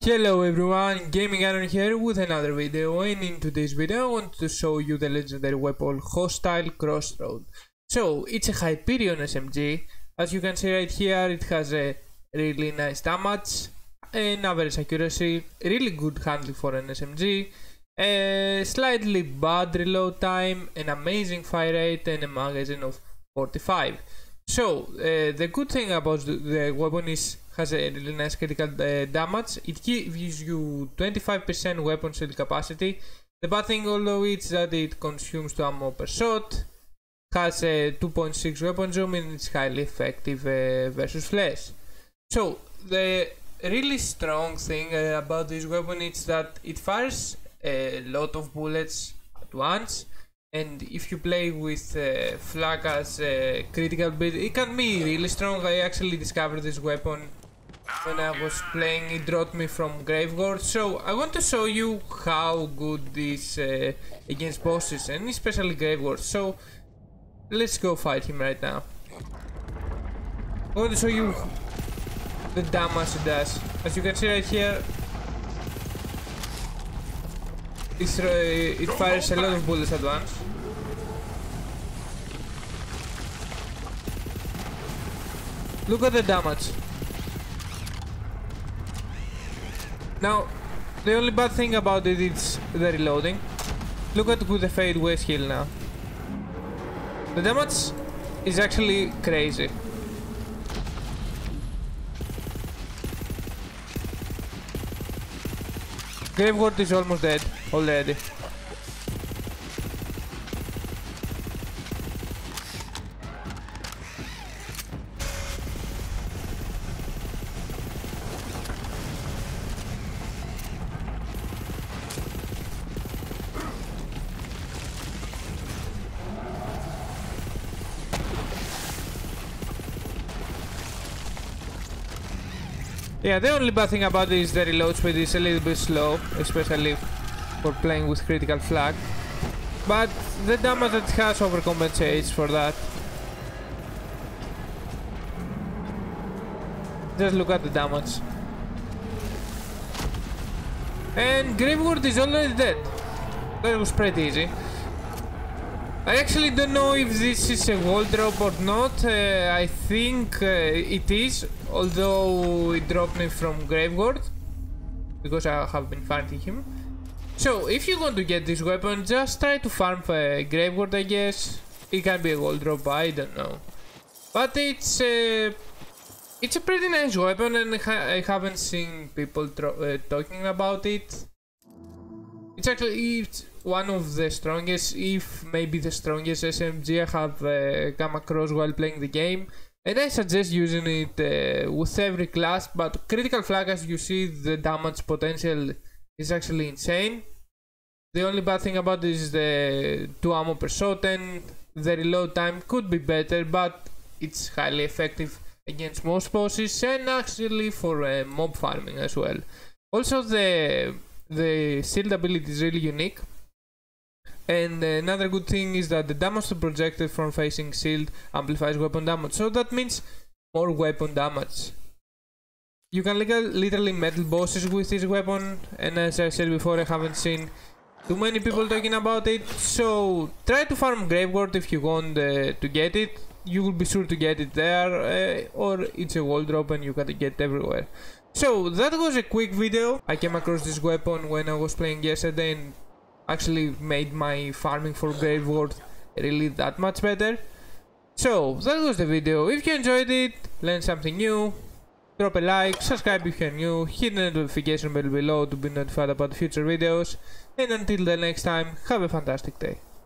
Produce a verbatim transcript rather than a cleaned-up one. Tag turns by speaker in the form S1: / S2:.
S1: Hello everyone, Gaming Aaron here with another video, and in today's video I want to show you the legendary weapon Hostile Crossroad. So, it's a Hyperion S M G. As you can see right here, it has a really nice damage, an average accuracy, really good handling for an S M G, a slightly bad reload time, an amazing fire rate, and a magazine of forty-five. So, uh, the good thing about the, the weapon is has a really nice critical uh, damage. It gives you twenty-five percent weapon shield capacity. The bad thing although is that it consumes two ammo per shot, has a two point six weapon zoom, and it's highly effective uh, versus flash. So the really strong thing uh, about this weapon is that it fires a lot of bullets at once. And if you play with uh, flak as a critical build, it can be really strong. I actually discovered this weapon when I was playing. It dropped me from Graveyard. So I want to show you how good this uh, against bosses, and especially Graveyard. So let's go fight him right now. I want to show you the damage it does. As you can see right here, It's, uh, it fires a lot of bullets at once. Look at the damage. Now, the only bad thing about it is the reloading. Look at with the fade waste heal now. The damage is actually crazy. Graveyard is almost dead already. Yeah, the only bad thing about it is the reload speed is a little bit slow, especially for playing with critical flak. But the damage that it has overcompensates for that. Just look at the damage. And Graveyard is already dead. That was pretty easy. I actually don't know if this is a wall drop or not. Uh, I think uh, it is, although it dropped me from Graveyard because I have been fighting him. So if you want to get this weapon, just try to farm for a Graveyard, I guess. It can be a wall drop, I don't know. But it's uh, it's a pretty nice weapon, and I haven't seen people uh, talking about it. It's actually it's one of the strongest, if maybe the strongest S M G I have uh, come across while playing the game. And I suggest using it uh, with every class, but critical flak, as you see, the damage potential is actually insane. The only bad thing about it is the two ammo per shot, and the reload time could be better, but it's highly effective against most bosses, and actually for uh, mob farming as well. Also, the the shield ability is really unique. And another good thing is that the damage to projected from facing shield amplifies weapon damage, so that means more weapon damage. You can literally metal bosses with this weapon, and as I said before, I haven't seen too many people talking about it. So try to farm Graveyard if you want uh, to get it. You will be sure to get it there, uh, or it's a wall drop and you can get it everywhere. So that was a quick video. I came across this weapon when I was playing yesterday, and actually made my farming for Graveyard really that much better. So that was the video. If you enjoyed it, learned something new, drop a like, subscribe if you're new, hit the notification bell below to be notified about future videos, and until the next time, have a fantastic day.